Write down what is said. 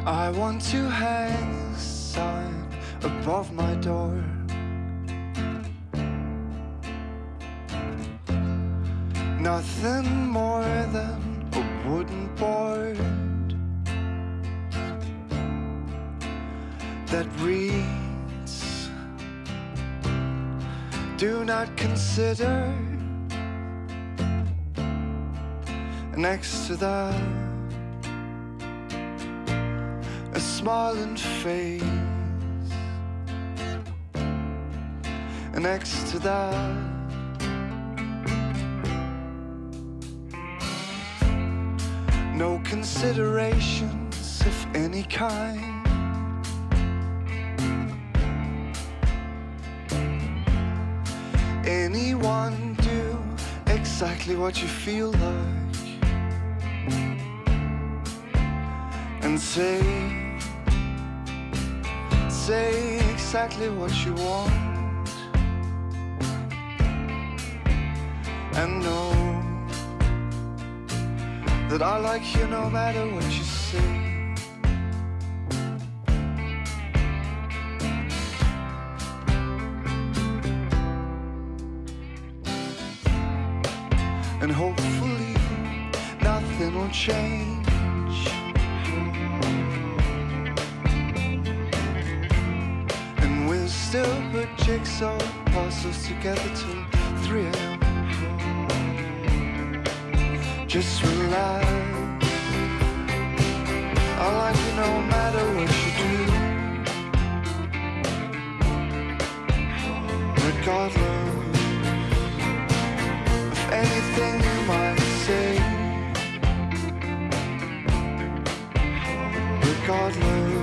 I want to hang a sign above my door. Nothing more than a wooden board that reads, "Do not consider." Next to that, a smiling face. Next to that, no considerations of any kind. Anyone do exactly what you feel like, and say exactly what you want, and know that I like you no matter what you say. And hopefully nothing will change, and we'll still put jigsaw puzzles together till 3 AM. Just relax, I like you no matter what you do, regardless of anything you might say, regardless